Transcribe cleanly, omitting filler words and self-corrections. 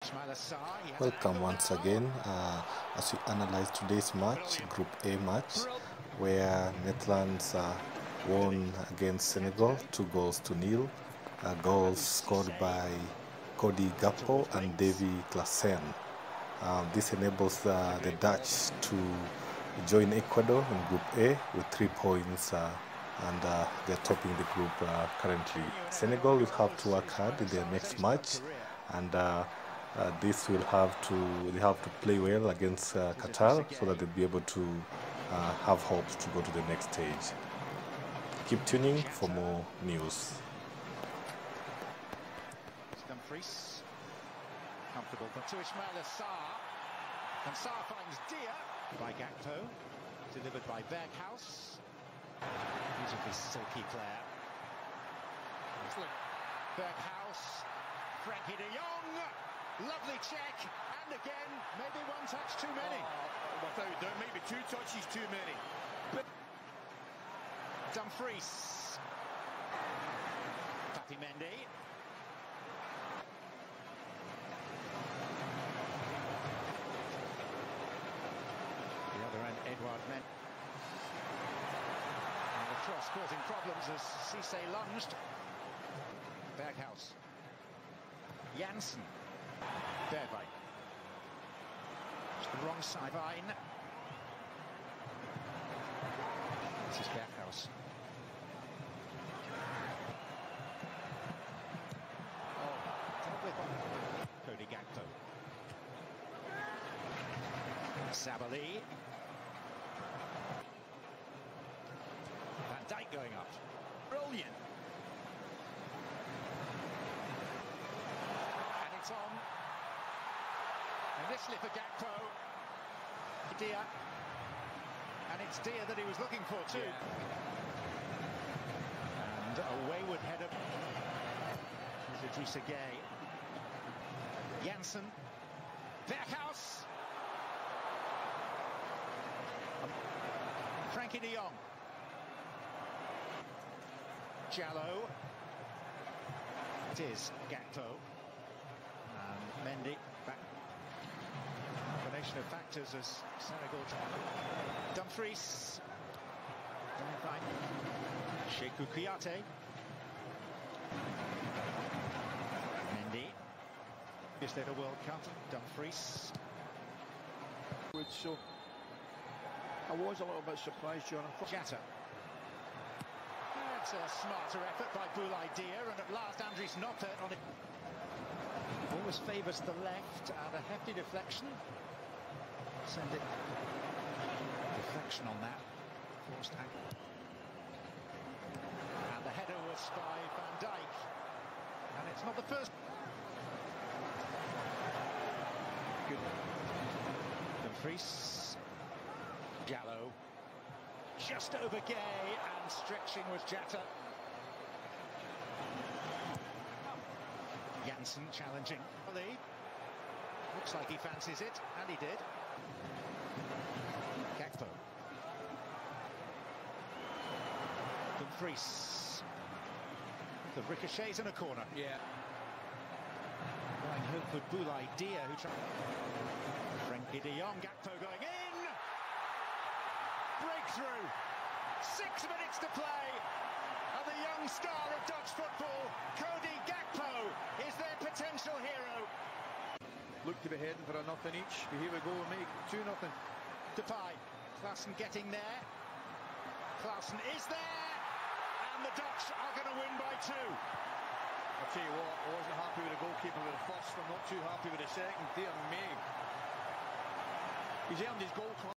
Welcome once again as we analyze today's match, Group A match, where Netherlands won against Senegal 2-0. Goals scored by Cody Gakpo and Davy Klaassen. This enables the Dutch to join Ecuador in Group A with 3 points and they're topping the group currently. Senegal will have to work hard in their next match, and they have to play well against Qatar so that they'll be able to have hopes to go to the next stage. Keep tuning for more news. Dumfries, comfortable to Ismaila Sarr, and Sarr finds Dia by Gakpo, delivered by Berghuis. Beautifully silky player. Berghuis, Frenkie de Jong, lovely check, and again, maybe one touch too many. Without doubt, maybe 2 touches too many. But Dumfries, Papi Mendy. The other end, Edouard Mendy. Cross causing problems as Cisse lunged. Berghuis, Janssen, Bergwijn. It's the wrong sideline. This is Berghuis. Cody Gakpo. Sabali. Van Dijk going up. Brilliant. And it's on. And this slip of Gakpo. Dia. And it's Dia that he was looking for too. Yeah. And a wayward header. Idrissa Gueye. Janssen. Berghuis. Frenkie de Jong. Jallo. It is Gakpo. And Mendy back. Combination of factors as Senegal. Dumfries. Cheikhou Kouyaté. Mendy. Is there a World Cup? Dumfries. so I was a little bit surprised, John. Jatta. It's a smarter effort by Boulaye Dia, and at last Andries Noppert on it. Always favours the left, and a hefty deflection. Send it. Deflection on that. Forced tackle. And the header was by Van Dijk. And it's not the first. Good. Dumfries. Jallo. Just over Gueye, and stretching was Jatta. Janssen challenging. Looks like he fancies it, and he did. Gakpo. Dumfries. The ricochets in a corner. Yeah. Going hope for Boulaye Dia, who tried. Frenkie de Jong, Gakpo going in. Breakthrough. 6 minutes to play. And the young star of Dutch football, Cody Gakpo, is their potential hero. Look to be heading for a nothing each. But here we go, we make 2-0. Depay. Klaassen getting there. Klaassen is there. And the Dutch are going to win by 2. I'll tell you what, I wasn't happy with the goalkeeper with the first. I'm not too happy with the second. Dear me. He's earned his goal.